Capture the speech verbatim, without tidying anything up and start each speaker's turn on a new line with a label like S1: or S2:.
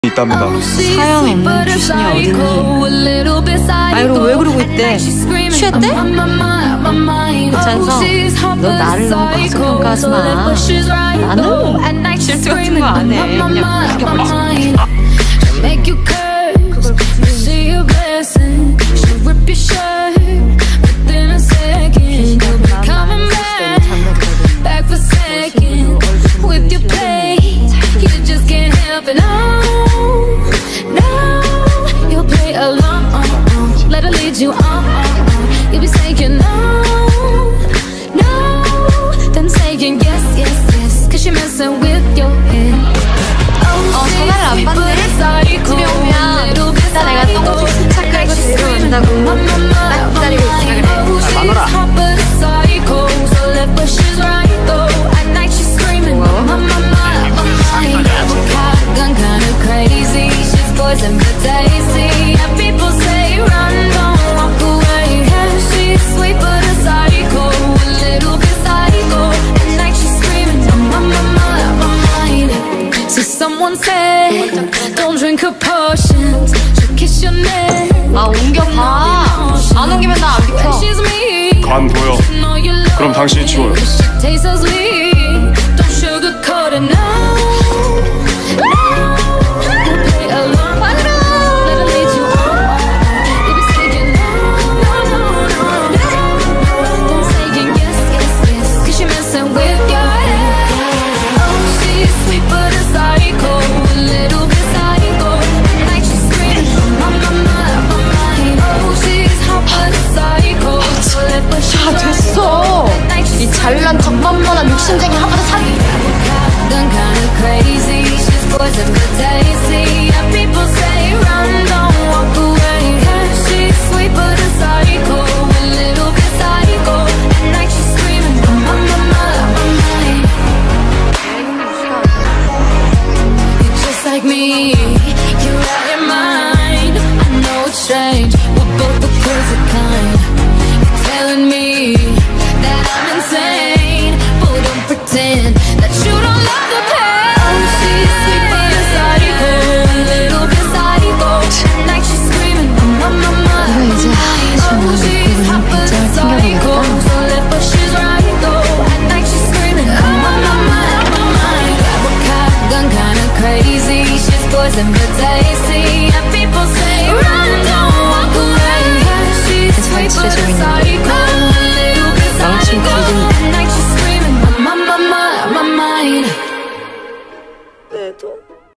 S1: 있답니다.
S2: 사연 없는 귀신이 어딨니? 아이로 왜 그러고 있대? 취했대? 찬성, 너 나를 너무 과소평가하지 마. 나는 질투 같은 거 안 해. 그냥 웃겨버리지. 그걸
S3: Let her lead you on. You'll be saying no, no, then saying yes, yes, yes. Cause you're messing with your head.
S2: 어, 전화를 안 받네? 집에 오면 이따 내가 똥꼬 세차까지 데려온다고 딱 기다리고 있으라 그래.
S1: 아, 마누라.
S3: Poison but tasty. And people say run, don't walk away. Yeah, she's sweet but a psycho, a little bit psycho. At night she's screaming, I'm on my mind, my mind. So someone say, don't drink her potions. She'll kiss your neck.
S2: 아, 옮겨봐. 안 옮기면 나 안 비켜.
S1: 간 보여. 그럼 당신이 치워요.
S3: Taste so sweet. Don't sugarcoat it, no.
S2: 아, 됐어. 이 잘난 덕만만한 욕심쟁이 한 번 사기.
S3: Like me, you're out your mind. I know it's strange, we're both the crazy kind. You're telling me that I'm insane, but don't pretend that you don't love the pain. Oh, she's sweet but a psycho, a little bit psycho. At night she's screaming, I'm on my mind. Oh, she's hot but a psycho, so left but she's right though. At night she's screaming, I'm on my mind, my mind. Got gun kinda crazy. Poison but tasty. And people say